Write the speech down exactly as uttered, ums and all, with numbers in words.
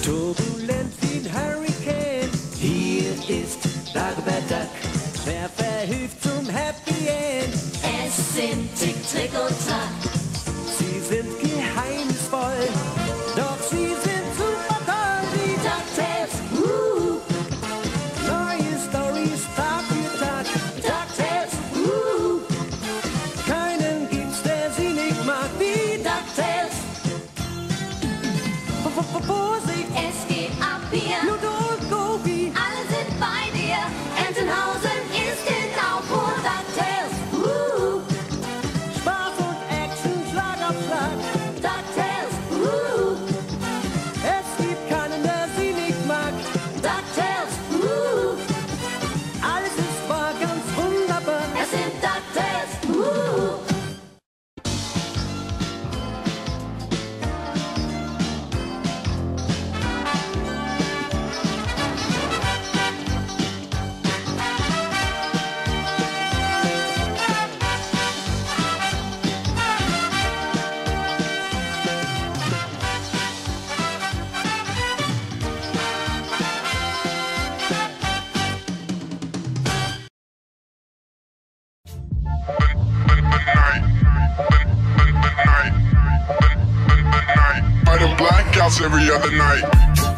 turbulent wie ein Hurricane. Hier ist Dagobert Duck, wer verhilft zum Happy End? Es sind Tick, Trick und Track. Sie sind geheimnisvoll, doch sie sind super toll wie DuckTales, uh, neue Stories Tag für Tag. DuckTales, uh, Keinen gibt's, der sie nicht mag wie DuckTales. Vorsicht, Es geht ab hier, Pluto und Goofy. alle sind bei dir. Entenhausen ist in Aufruhr. DuckTales, uh, Spaß und Action, Schlag auf Schlag. DuckTales, uh, Es gibt keinen, der sie nicht mag. DuckTales, uh, Alles ist wahr, ganz wunderbar. es sind DuckTales, uh. By the blackouts every other night.